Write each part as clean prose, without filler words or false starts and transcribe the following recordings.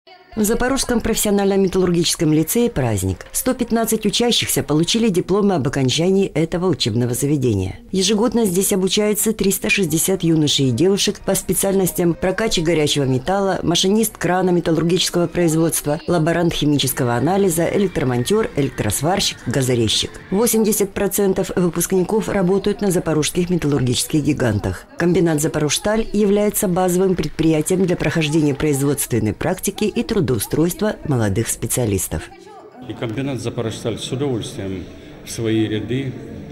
В Запорожском профессиональном металлургическом лицее праздник. 115 учащихся получили дипломы об окончании этого учебного заведения. Ежегодно здесь обучается 360 юношей и девушек по специальностям прокачки горячего металла, машинист крана металлургического производства, лаборант химического анализа, электромонтер, электросварщик, газорезчик. 80% выпускников работают на запорожских металлургических гигантах. Комбинат «Запорожсталь» является базовым предприятием для прохождения производственной практики и трудоустройства молодых специалистов. И комбинат «Запорожсталь» с удовольствием в свои ряды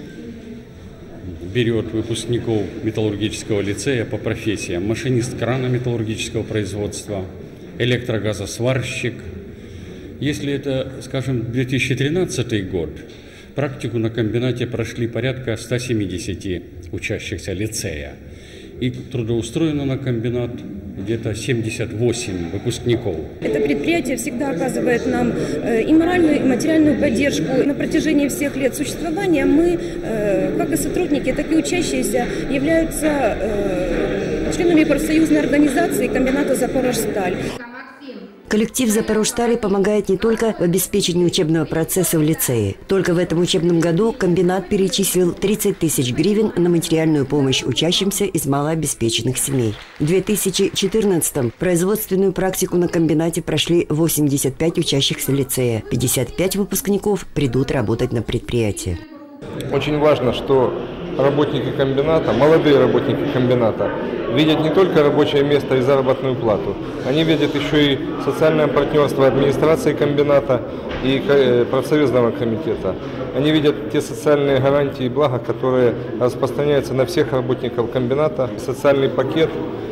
берет выпускников металлургического лицея по профессиям: машинист крана металлургического производства, электрогазосварщик. Если это, скажем, 2013 год, практику на комбинате прошли порядка 170 учащихся лицея. И трудоустроено на комбинат где-то 78 выпускников. Это предприятие всегда оказывает нам и моральную, и материальную поддержку. На протяжении всех лет существования мы, как и сотрудники, так и учащиеся, являются членами профсоюзной организации комбината «Запорожсталь». Коллектив «Запорожстали» помогает не только в обеспечении учебного процесса в лицее. Только в этом учебном году комбинат перечислил 30 тысяч гривен на материальную помощь учащимся из малообеспеченных семей. В 2014-м производственную практику на комбинате прошли 85 учащихся лицея. 55 выпускников придут работать на предприятие. Очень важно, что работники комбината, молодые работники комбината, видят не только рабочее место и заработную плату, они видят еще и социальное партнерство администрации комбината и профсоюзного комитета. Они видят те социальные гарантии и блага, которые распространяются на всех работников комбината. Социальный пакет,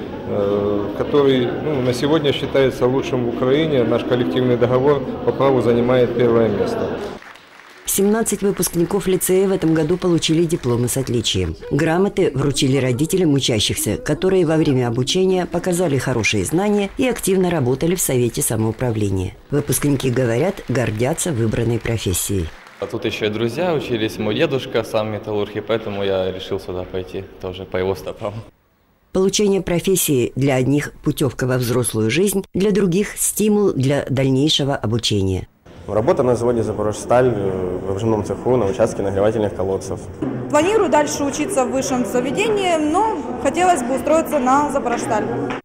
который на сегодня считается лучшим в Украине, наш коллективный договор по праву занимает первое место. 17 выпускников лицея в этом году получили дипломы с отличием. Грамоты вручили родителям учащихся, которые во время обучения показали хорошие знания и активно работали в Совете самоуправления. Выпускники говорят, гордятся выбранной профессией. А тут еще и друзья учились, мой дедушка сам металлург, и поэтому я решил сюда пойти, тоже по его стопам. Получение профессии для одних – путевка во взрослую жизнь, для других – стимул для дальнейшего обучения. Работа на заводе «Запорожсталь» в выжимном цеху на участке нагревательных колодцев. Планирую дальше учиться в высшем заведении, но хотелось бы устроиться на «Запорожсталь».